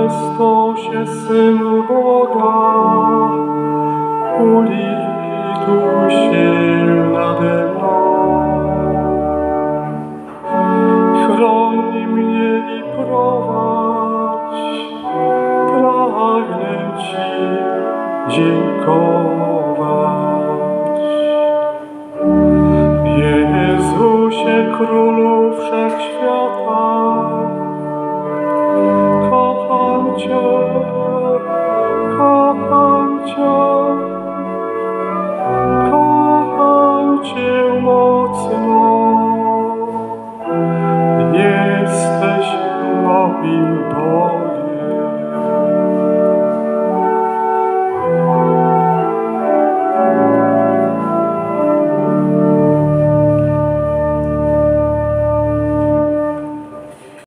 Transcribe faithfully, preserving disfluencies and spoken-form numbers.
Chrystusie, Synu Boga, ulituj się nade mną. Chroni mnie i prowadź, pragnę Ci dziękować. Jezusie, Królu Wszechświata, kocham Cię.